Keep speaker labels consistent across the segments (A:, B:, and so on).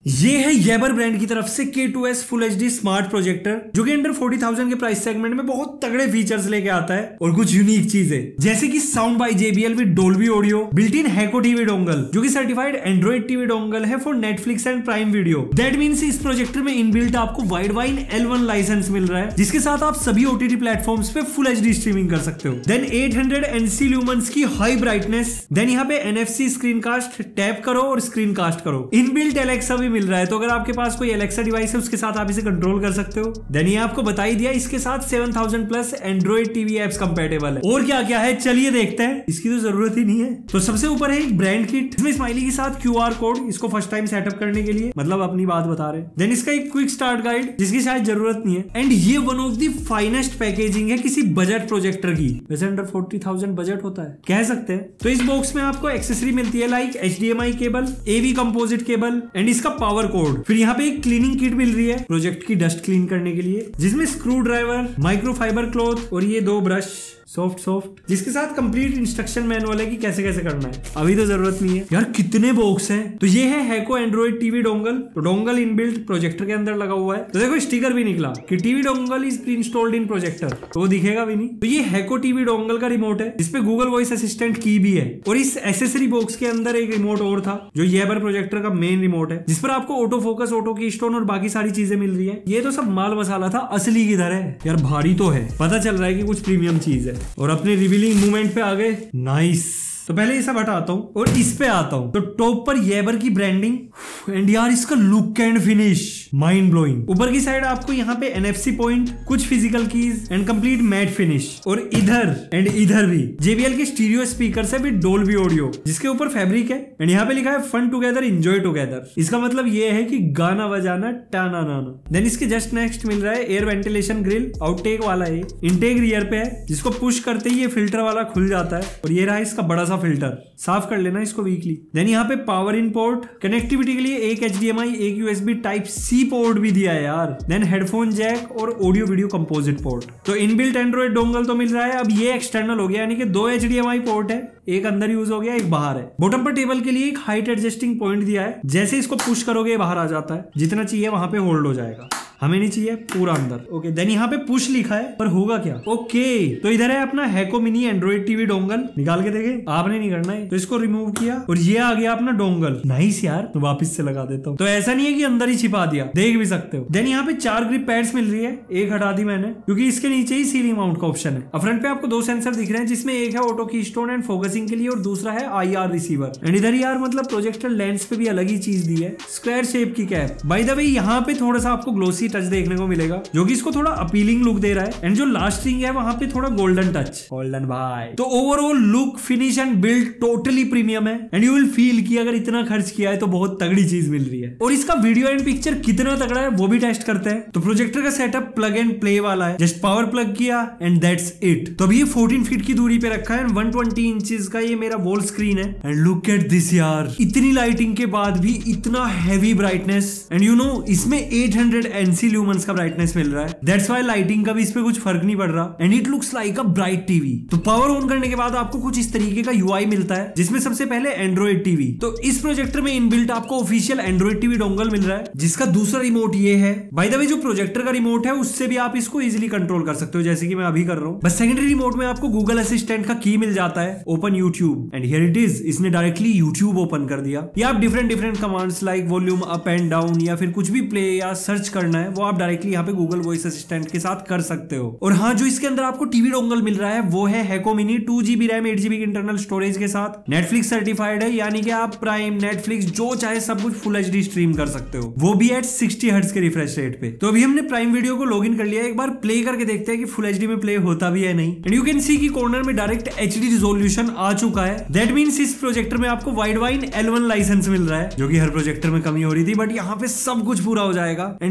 A: ये है येबर ब्रांड की तरफ से K2S full HD smart projector, जो कि अंडर 40,000 के प्राइस सेगमेंट में बहुत तगड़े फीचर्स लेके आता है और कुछ यूनिक चीजें, जैसे कि sound by JBL with Dolby audio, built in Hako TV dongle, जो कि सर्टिफाइड एंड्रॉइड टीवी डोंगल है for Netflix and Prime Video. That means इस प्रोजेक्टर में इनबिल्ट आपको वाइडवाइन L1 लाइसेंस मिल रहा है, जिसके साथ आप सभी OTT प्लेटफॉर्म्स पे फुल HD स्ट्रीमिंग कर सकते हो। देन 800 NC ल्यूमेंस की हाई ब्राइटनेस, देन यहाँ पे NFC स्क्रीन कास्ट, टैप करो और स्क्रीन कास्ट करो। इनबिल्ट एलेक्सा भी मिल रहा है, तो अगर आपके पास कोई एलेक्सा डिवाइस है उसके साथ आप इसे कंट्रोल कर सकते हो। देन ये आपको बता ही दिया, इसके साथ 7000 plus Android TV apps compatible है। और क्या क्या है चलिए देखते हैं, इसकी तो जरूरत ही नहीं है। तो सबसे ऊपर है एक ब्रांड किट, इसमें स्माइली के साथ QR कोड, इसको फर्स्ट टाइम सेटअप करने के लिए, मतलब अपनी बात बता रहे। देन इसका एक क्विक स्टार्ट गाइड, जिसकी शायद जरूरत नहीं है। एंड ये one of the finest packaging है किसी बजट प्रोजेक्टर की। वैसे अंडर 40,000 बजट होता है कह सकते हैं। तो इस बॉक्स में आपको एक्सेसरी मिलती है like HDMI cable, AV composite cable and इसका पावर कोड। फिर यहाँ पे एक क्लीनिंग किट मिल रही है प्रोजेक्ट की डस्ट क्लीन करने के लिए, जिसमें स्क्रू ड्राइवर, माइक्रोफाइबर क्लॉथ और ये 2 ब्रश सॉफ्ट, जिसके साथ कंप्लीट इंस्ट्रक्शन मैनुअल है कि कैसे कैसे करना है। अभी तो जरूरत नहीं है यार, कितने बॉक्स हैं। तो ये है हैको एंड्रॉइड टीवी डोंगल, तो डोंगल इनबिल्ट प्रोजेक्टर के अंदर लगा हुआ है। तो देखो स्टिकर भी निकला कि TV dongle is preinstalled in projector, तो वो दिखेगा भी नहीं। तो ये हैको टीवी डोंगल का रिमोट है, जिसपे गूगल वॉइस असिस्टेंट की भी है। और इस एसेसरी बॉक्स के अंदर एक रिमोट और था, जो येबर प्रोजेक्टर का मेन रिमोट है, जिस पर आपको auto focus, auto keystone और बाकी सारी चीजें मिल रही है। ये तो सब माल मसाला था, असली किधर है यार। भारी तो है, पता चल रहा है कि कुछ प्रीमियम चीज है। और अपने रिवीलिंग मूवमेंट पे आ गए, नाइस। तो पहले ये सब हटाता हूँ और इस पे आता हूँ। तो टॉप पर येबर की ब्रांडिंग, एंड यार इसका look and finish mind blowing. ऊपर की साइड आपको यहाँ पे NFC पॉइंट, कुछ physical keys and complete matte finish. और इधर एंड इधर भी JBL के स्टीरियो स्पीकर है विद डोल्बी ऑडियो, जिसके ऊपर फैब्रिक है। एंड यहाँ पे लिखा है फन टुगेदर एंजॉय टुगेदर। इसका मतलब ये है कि गाना बजाना टाना नाना। देन इसके जस्ट नेक्स्ट मिल रहा है एयर वेंटिलेशन ग्रिल, आउटटेक वाला है। इंटेक रियर पे है, जिसको पुश करते ही ये फिल्टर वाला खुल जाता है। और ये रहा इसका बड़ा सा फिल्टर, साफ कर लेना इसको वीकली। देन यहाँ पे पावर इन पोर्ट, कनेक्टिविटी के लिए एक HDMI, एक USB Type-C पोर्ट भी दिया है यार। देन हेडफोन जैक और ऑडियो वीडियो कंपोजिट पोर्ट। तो इनबिल्ट एंड्रॉइड डोंगल तो मिल रहा है। अब ये एक्सटर्नल हो गया, यानी कि 2 HDMI पोर्ट है, एक अंदर यूज हो गया, एक बाहर है। बॉटम पर टेबल के लिए एक हाइट एडजस्टिंग पॉइंट दिया है, जैसे इसको पुश करोगे बाहर आ जाता है, जितना चाहिए वहां पे होल्ड हो जाएगा। हमें नहीं चाहिए पूरा अंदर। ओके, देन यहाँ पे पुश लिखा है, पर होगा क्या? ओके, तो इधर है अपना Hako mini Android TV dongle. निकाल के देखे, आपने नहीं करना है। तो इसको रिमूव किया और ये आ गया अपना डोंगल। नाइस यार, तो वापस से लगा देता हूँ। तो ऐसा नहीं है कि अंदर ही छिपा दिया, देख भी सकते हो। देन यहाँ पे 4 ग्रिप पैड्स मिल रही है, एक हटा दी मैंने क्योंकि इसके नीचे ही सीलिंग माउंट का ऑप्शन है। फ्रंट पे आपको 2 सेंसर दिख रहे हैं, जिसमें एक है ऑटो की स्टोन एंड फोकसिंग के लिए और दूसरा है IR रिसीवर। एंड इधर यार मतलब प्रोजेक्टर लेंस पे भी अलग ही चीज दी है, स्क्वायर शेप की कैप। बाय द वे यहाँ पे थोड़ा सा आपको ग्लोसी टच देखने को मिलेगा, जो कि इसको थोड़ा अपीलिंग लुक दे रहा है। एंड जो लास्ट रिंग है वहां पे थोड़ा गोल्डन टच, गोल्डन भाई। तो overall look, finish and build totally premium है। एंड यू विल फील कि अगर इतना खर्च किया है तो बहुत तगड़ी चीज मिल रही है। और इसका वीडियो एंड पिक्चर कितना तगड़ा है वो भी टेस्ट करते हैं। तो प्रोजेक्टर का सेटअप प्लग एंड प्ले वाला है, जस्ट पावर प्लग किया एंड दैट्स इट। तो अभी ये 14 फीट की दूरी पे रखा है, 120 इंचेस का ये मेरा वॉल स्क्रीन है। एंड लुक एट दिस यार, इतनी लाइटिंग के बाद भी इतना heavy brightness. And you know इसमें 800 NC ल्यूमेंस का ब्राइटनेस मिल रहा है। दैट्स व्हाई लाइटिंग का भी इस पे कुछ फर्क नहीं पड़ रहा। And it looks like a bright TV. तो पावर ऑन करने के बाद आपको कुछ इस तरीके का UI मिलता है, जिसमें सबसे पहले एंड्रॉइड टीवी। तो इस प्रोजेक्टर में इनबिल्ट आपको ऑफिशियल एंड्रॉइड टीवी डोंगल मिल रहा है, जिसका दूसरा रिमोट ये है। बाय द वे जो प्रोजेक्टर का रिमोट है उससे भी आप इसको इजिली कंट्रोल कर सकते हो, जैसे कि मैं अभी कर रहा हूँ। बस सेकेंडरी रिमोट में आपको गूगल असिस्टेंट का की मिल जाता है, open YouTube. And here it is, इसने डायरेक्टली यूट्यूब ओपन कर दिया। या आप different commands like volume up and down या फिर कुछ भी प्ले या सर्च करना है वो आप डायरेक्टली यहाँ पे गूगल वॉइस असिस्टेंट के साथ कर सकते हो। और हाँ, जो इसके अंदर आपको टीवी डोंगल मिल रहा है वो है Hako mini 2GB RAM 8GB internal storage के साथ। नेटफ्लिक्स सर्टिफाइड है, यानी कि आप प्राइम, नेटफ्लिक्स जो चाहे सब कुछ फुल HD स्ट्रीम कर सकते हो, वो भी एट 60 हर्ट्ज के रिफ्रेश रेट पे। तो अभी हमने प्राइम वीडियो को लॉगिन कर लिया, एक बार प्ले करके देखते हैं कि फुल HD में प्ले होता भी है नहीं। एंड यू कैन सी कि कॉर्नर में डायरेक्ट HD रिजोल्यूशन आ चुका है। दैट मींस इस प्रोजेक्टर में आपको वाइडवाइन L1 लाइसेंस मिल रहा है, जो कि हर प्रोजेक्टर में कमी हो रही थी, बट यहाँ पे सब कुछ पूरा हो जाएगा। एंड यार मैं तो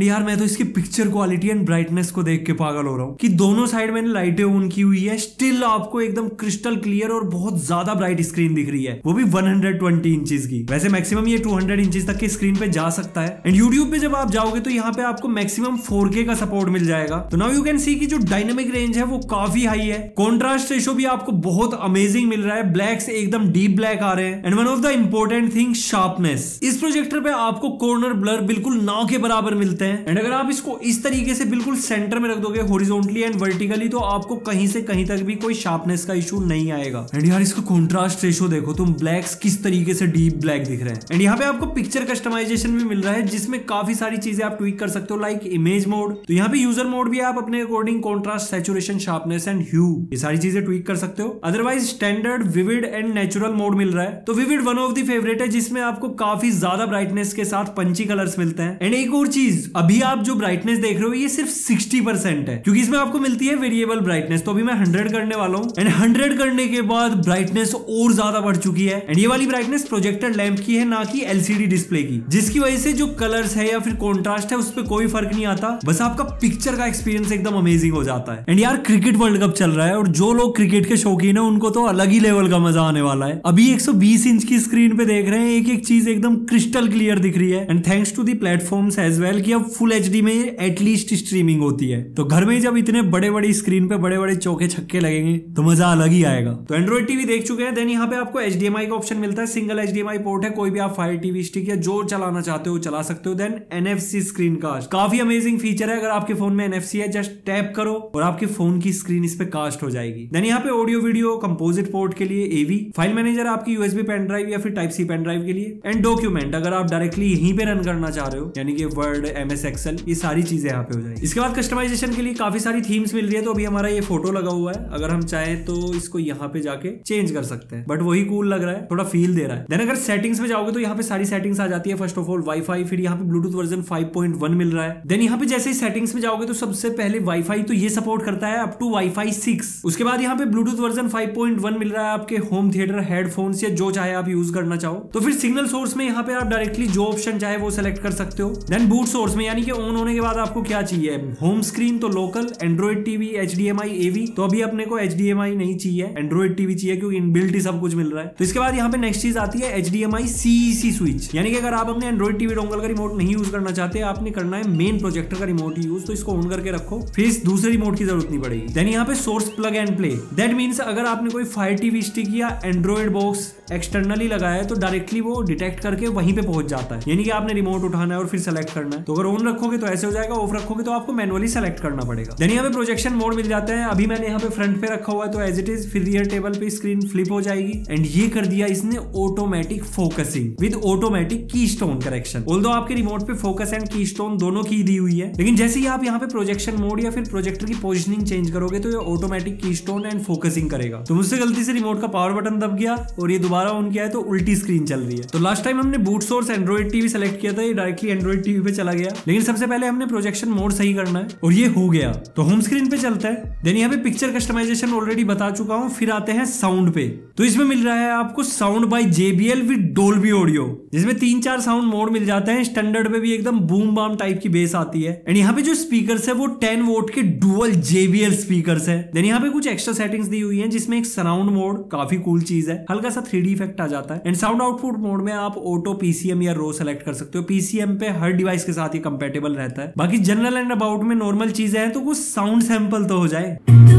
A: इसकी पिक्चर क्वालिटी एंड ब्राइटनेस को देख के पागल हो रहा हूँ कि दोनों साइड मैंने लाइटें ऑन की हुई है, स्टिल आपको एकदम क्रिस्टल क्लियर और बहुत ज्यादा ब्राइट स्क्रीन दिख रही है, वो भी 120 इंचेस की। वैसे मैक्सिमम ये 200 इंचेस तक की स्क्रीन पे जा सकता है। एंड यूट्यूब पे जब आप जाओगे तो यहाँ पे आपको मैक्सिमम 4K का सपोर्ट मिल जाएगा। तो नाउ यू कैन सी कि जो डायनेमिक रेंज है वो काफी हाई है। कॉन्ट्रास्ट रेशो भी आपको बहुत अमेजिंग मिल रहा है, ब्लैक्स एकदम डीप ब्लैक आ रहे हैं। And one of the important thing, sharpness. इस प्रोजेक्टर पे आपको कॉर्नर ब्लर बिल्कुल ना के बराबर मिलते हैं। एंड अगर आप इसको इस तरीके से बिल्कुल सेंटर में रख दोगे हॉरिजॉन्टली एंड वर्टिकली, तो आपको कहीं से कहीं तक भी कोई शार्पनेस का इशू नहीं आएगा। एंड यार इसका कॉन्ट्रास्ट रेशो देखो तुम, ब्लैक्स किस तरीके से डीप ब्लैक दिख रहे हैं। एंड यहाँ पे आपको पिक्चर कस्टमाइजेशन भी मिल रहा है, जिसमें काफी सारी चीजें आप ट्विक कर सकते हो, लाइक इमेज मोड। तो यहाँ पे यूजर मोड भी आप अपने according contrast, saturation, sharpness and hue, ये सारी चीजें ट्विक कर सकते हो। Otherwise standard, vivid and natural mode मिल रहा है। तो vivid one of the favourite है, जिसमें आपको काफी ज्यादा ब्राइटनेस के साथ पंची कलर्स मिलते हैं। एंड एक और चीज, अभी आप जो ब्राइटनेस देख रहे हो ये सिर्फ 60% है, क्योंकि इसमें आपको मिलती है वेरिएबल ब्राइटनेस। तो अभी मैं 100 करने वाला हूँ एंड 100 करने के बाद ब्राइटनेस और ज्यादा बढ़ चुकी है। एंड ये वाली ब्राइटनेस प्रोजेक्टर लैंप की है, ना कि एलसीडी डिस्प्ले की, जिसकी वजह से जो कलर्स है या फिर कॉन्ट्रास्ट है उस पर कोई फर्क नहीं आता, बस आपका पिक्चर का एक्सपीरियंस एकदम अमेजिंग हो जाता है। एंड यार क्रिकेट वर्ल्ड कप चल रहा है और जो लोग क्रिकेट के शौकीन है उनको तो अलग ही लेवल का मजा आने वाला है। अभी 120 इंच की स्क्रीन पे देख रहे हैं, एक एक चीज एकदम क्रिस्टल क्लियर दिख रही है। And thanks to the platforms as well कि अब फुल एचडी में एटलीस्ट स्ट्रीमिंग होती है। तो घर में जब इतने बड़े बड़ी स्क्रीन पे बड़े बड़े चौके छक्के लगेंगे तो मजा अलग ही आएगा। तो एंड्रॉइड टीवी देख चुके हैं। देन यहाँ पे आपको HDMI का ऑप्शन मिलता है, सिंगल HDMI पोर्ट है, कोई भी आप फायर टीवी स्टिक या जो चलाना चाहते हो चला सकते हो। देन NFC स्क्रीन कास्ट, काफी अमेजिंग फीचर है। अगर आपके फोन में NFC है, जस्ट टैप करो और आपके फोन की स्क्रीन इस पे कास्ट हो जाएगी। देन यहाँ पे ऑडियो वीडियो कंपोजिट पोर्ट के लिए AV, फाइल मैनेजर आपकी USB पेन ड्राइव या फिर टाइप C पेन ड्राइव के लिए, एंड डॉक्यूमेंट अगर आप डायरेक्टली यहीं पे रन करना चाह रहे हो, यानी कि वर्ड, MS Excel, ये सारी चीजें यहाँ पे हो जाएगी। इसके बाद कस्टमाइजेशन के लिए काफी सारी थीम्स मिल रही है। तो अभी हमारा ये फोटो लगा हुआ है, अगर हम चाहें तो इसको यहाँ पे जाके चेंज कर सकते हैं, बट वही कूल लग रहा है, थोड़ा फील दे रहा है। देन अगर सेटिंग्स में जाओगे तो यहाँ पे सारी सेटिंग्स आ जाती है। फर्स्ट ऑफ ऑल वाईफाई, फिर यहाँ पे ब्लूटूथ वर्जन 5.1 मिल रहा है। देन यहाँ पे जैसे ही सेटिंग्स में जाओगे तो सबसे पहले वाईफाई, तो ये सपोर्ट करता है अप टू वाईफाई 6। उसके बाद यहाँ पे ब्लूटूथ वर्जन 5.1 मिल रहा है आपके होम थिएटर, हेडफोन्स या जो चाहे आप यूज करना चाहो। तो फिर सिग्नल सोर्स में यहाँ पे आप डायरेक्टली जो ऑप्शन चाहे वो सेलेक्ट कर सकते हो। देन बूट सोर्स में, यानी कि ऑन होने के बाद आपको क्या चाहिए, होम स्क्रीन तो local, Android TV, HDMI, AV। तो अभी अपने को HDMI नहीं चाहिए, एंड्रॉइड टीवी चाहिए, क्योंकि इनबिल्ट ही सब कुछ मिल रहा है। तो इसके बाद यहाँ पे नेक्स्ट चीज आती है HDMI CEC स्विच, यानी कि अगर आप अपने एंड्रॉइड टीवी डोंगल का रिमोट नहीं यूज करना चाहते, आपने करना है मेन प्रोजेक्टर का रिमोट यूज, तो इसको ऑन करके रखो, फिर इस दूसरे रिमोट की जरूरत नहीं पड़ेगी। देन यहाँ पे source plug and play, that means अगर आपने कोई फायर टीवी स्टिक या एंड्रॉइड बॉक्स एक्सटर्नली लगाया है तो डायरेक्टली वो डिटेक्ट करके वहीं पे पहुंच जाता है, यानी कि आपने रिमोट उठाना है और फिर सेलेक्ट करना है। तो अगर ऑन रखोगे तो ऐसे हो जाएगा, ऑफ रखोगे तो आपको मैनुअली सेलेक्ट करना पड़ेगा। देन यहाँ पे प्रोजेक्शन मोड मिल जाता है। अभी मैंने यहाँ पे फ्रंट पे रखा हुआ है तो एज इट इज, फिर रियर टेबल पे स्क्रीन फ्लिप हो जाएगी। एंड ये कर दिया इसने automatic focusing with automatic keystone correction. Although आपके रिमोट पे फोकस एंड की स्टोन दोनों की दी हुई है, लेकिन जैसे ही आप यहाँ पे प्रोजेक्शन मोड या फिर प्रोजेक्टर की पोजिशनिंग चेंज करोगे तो ये ऑटोमेटिक की स्टोन एंड फोकसिंग करेगा। तो मुझसे गलती से रिमोट का पावर बटन दब गया और ये दोबारा ऑन किया है तो उल्टी स्क्रीन चल रही है। तो लास्ट टाइम हमने boot source Android TV select किया था, ये डायरेक्टली एंड्रॉइड टीवी पे चला गया, लेकिन सबसे पहले हमने प्रोजेक्शन मोड सही करना है और ये हो गया। तो होम स्क्रीन पे चलता है। देन यहाँ पे पिक्चर कस्टमाइजेशन ऑलरेडी बता चुका हूँ। फिर आते हैं साउंड पे। तो इसमें मिल रहा है आपको sound by JBL with Dolby audio, जिसमें 3-4 साउंड मोड मिल जाते हैं। स्टैंडर्ड पे भी एकदम बूम बाम टाइप की बेस आती है। एंड यहाँ पे जो स्पीकर्स है वो 10 वोट के डुअल JBL स्पीकर्स है। देन यहाँ पे कुछ एक्स्ट्रा सेटिंग्स दी हुई हैं, जिसमें एक सराउंड मोड, काफी कूल चीज है, हल्का सा 3D इफेक्ट आ जाता है। एंड साउंड आउटपुट मोड में आप ऑटो, PCM या रो सेलेक्ट कर सकते हो। PCM पे हर डिवाइस के साथ ये कंपेटेबल रहता है। बाकी जनरल एंड अबाउट में नॉर्मल चीजें हैं, तो कुछ साउंड सैंपल तो हो जाए।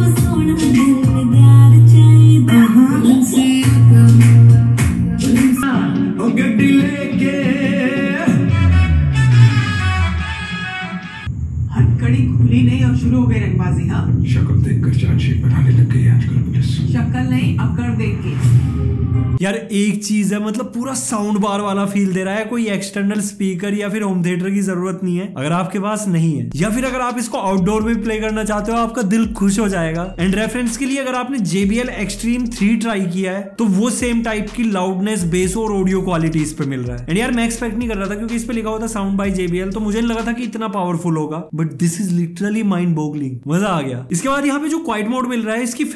B: हथकड़ी खुली नहीं और शुरू हो गई रंगबाजी। हाँ,
C: शक्ल देखकर चार्जशीट बनाने लग गई आजकल पुलिस।
B: शक्ल नहीं, अकड़ देख के।
A: यार एक चीज है, मतलब पूरा साउंड बार वाला फील दे रहा है। कोई एक्सटर्नल स्पीकर या फिर होम थिएटर की जरूरत नहीं है अगर आपके पास नहीं है, या फिर अगर आप इसको आउटडोर में प्ले करना चाहते हो, आपका दिल खुश हो जाएगा। एंड रेफरेंस के लिए अगर आपने JBL Extreme 3 ट्राई किया है तो वो सेम टाइप की लाउडनेस, बेस और ऑडियो क्वालिटी इस पे मिल रहा है। एंड यार मैं एक्सपेक्ट नहीं कर रहा था, क्योंकि इस पे लिखा हुआ था साउंड बाय JBL, तो मुझे नहीं लगा था कि इतना पावरफुल होगा, but this is literally mind boggling. मजा आ गया। इसके बाद यहाँ पे जो क्वाइट मोड मिल रहा है, इसकी फैन की स्पीड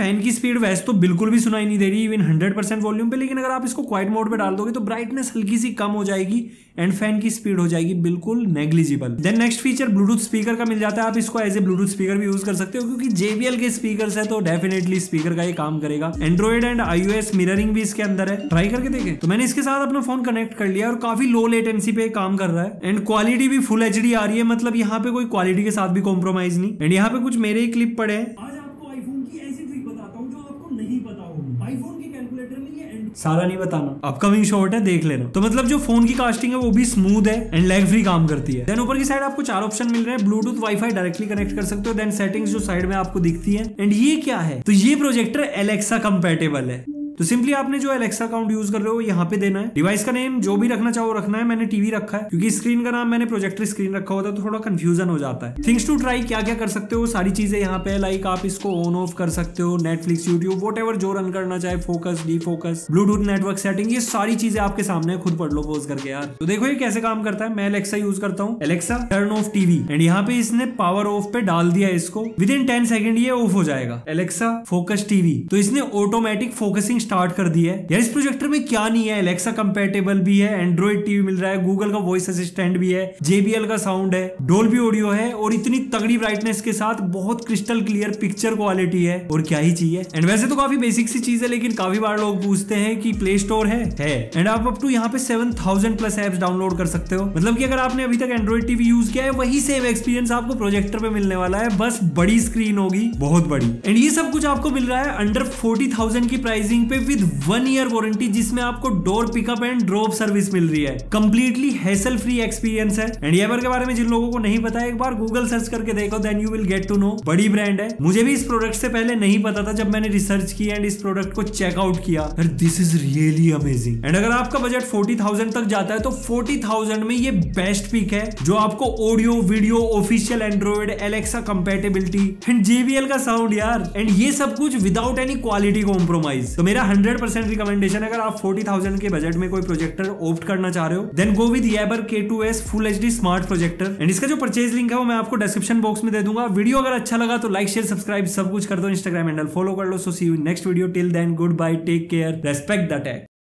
A: स्पीड वैसे तो बिल्कुल भी सुनाई नहीं दे रही इवन 100% वॉल्यूम पे, लेकिन अगर आप इसको क्वाइट मोड पे डाल दोगे तो ब्राइटनेस हल्की सी कम हो जाएगी एंड फैन की स्पीड हो जाएगी बिल्कुल negligible. Then next feature Bluetooth speaker का मिल जाता है। आप इसको एज ए ब्लूटूथ स्पीकर भी यूज कर सकते हो क्योंकि JBL के स्पीकर है तो डेफिनेटली स्पीकर का ये काम करेगा। एंड्रॉइड एंड iOS मिररिंग भी इसके अंदर है, ट्राई करके देखें। तो मैंने इसके साथ अपना फोन कनेक्ट कर लिया और काफी लो लेटेंसी पे काम कर रहा है एंड क्वालिटी भी फुल HD आ रही है, मतलब यहाँ पे कोई क्वालिटी के साथ भी कॉम्प्रोमाइज नहीं। एंड यहाँ पे कुछ मेरे ही क्लिप पड़े हैं। आज आपको आईफोन की ऐसी ट्रिक बताता हूँ जो आपको नहीं पता होगी। आईफोन के कैलकुलेटर में ये सारा नहीं बताना, अपकमिंग शॉर्ट है, देख लेना। तो मतलब जो फोन की कास्टिंग है वो भी स्मूथ है एंड लैग फ्री काम करती है। देन ऊपर की साइड आपको 4 ऑप्शन मिल रहे हैं। ब्लूटूथ वाईफाई डायरेक्टली कनेक्ट कर सकते हो। देन सेटिंग्स जो साइड में आपको दिखती है। एंड ये क्या है, तो ये प्रोजेक्टर एलेक्सा कंपैटिबल है। तो सिंपली आपने जो एलेक्सा अकाउंट यूज कर रहे हो यहाँ पे देना है। डिवाइस का नेम जो भी रखना चाहो रखना है। मैंने टीवी रखा है क्योंकि स्क्रीन का नाम मैंने प्रोजेक्टर स्क्रीन रखा होता है तो थोड़ा कंफ्यूजन हो जाता है। थिंग्स टू ट्राई क्या क्या कर सकते हो सारी चीजें यहाँ पे, लाइक आप इसको ऑन ऑफ कर सकते हो, नेटफ्लिक्स, यूट्यूब, वॉटएवर जो रन करना चाहे, focus, defocus, Bluetooth network setting, ये सारी चीजें आपके सामने, खुद पढ़ लो पॉज करके यार। तो देखो ये कैसे काम करता है। मैं एलेक्सा यूज करता हूँ, Alexa turn off TV, and यहाँ पे इसने पावर ऑफ पे डाल दिया इसको। विद इन 10 सेकंड ये ऑफ हो जाएगा। एलेक्सा फोकस टीवी, तो इसने ऑटोमेटिक फोकसिंग स्टार्ट कर दी है। यार इस प्रोजेक्टर में क्या नहीं है, एलेक्सा कंपैटिबल भी है, एंड्रॉइड टीवी मिल रहा है, गूगल का वॉइस असिस्टेंट भी है, JBL का साउंड है, डोल्बी ऑडियो है और इतनी तगड़ी ब्राइटनेस के साथ बहुत क्रिस्टल क्लियर पिक्चर क्वालिटी है। और क्या ही चाहिए। एंड वैसे तो काफी बेसिक सी चीज है लेकिन काफी बार लोग पूछते हैं कि प्ले स्टोर है। एंड आप अप टू यहाँ पे 7000 प्लस एप्स डाउनलोड कर सकते हो। मतलब कि अगर आपने अभी तक एंड्रॉइड टीवी यूज किया है वही सेम एक्सपीरियंस आपको प्रोजेक्टर पे मिलने वाला है, बस बड़ी स्क्रीन होगी, बहुत बड़ी। एंड ये सब कुछ आपको मिल रहा है अंडर 40,000 की प्राइसिंग पे विद 1 ईयर वारंटी, जिसमें आपको door pickup and drop service मिल रही है। कंप्लीटली हैसल फ्री एक्सपीरियंस है। एंड येवर के बारे में जिन लोगों को नहीं पता है एक बार गूगल सर्च करके देखो, then you will get to know. बड़ी ब्रांड है, मुझे भी इस प्रोडक्ट से पहले नहीं पता था, जब मैंने रिसर्च की एंड इस प्रोडक्ट को चेकआउट किया, this is really amazing. And अगर आपका बजट 40,000 तक जाता है तो 40,000 में ये बेस्ट पिक है जो आपको audio, video, official Android, Alexa compatibility and JBL का साउंड यार, एंड ये सब कुछ विदाउट एनी क्वालिटी कॉम्प्रोमाइज। तो मेरा 100% रिकमेंडेशन, अगर आप 40,000 के बजट में कोई प्रोजेक्टर ऑप्ट करना चाह रहे हो, then go with Yaber K2S full HD smart projector. And इसका जो परचेज लिंक है वो मैं आपको डिस्क्रिप्शन बॉक्स में दे दूंगा। वीडियो अगर अच्छा लगा तो लाइक, शेयर, सब्सक्राइब सब कुछ कर दो। इंस्टाग्राम हैंडल फॉलो कर लो। So see you next video. Till then good bye, take care, respect the take.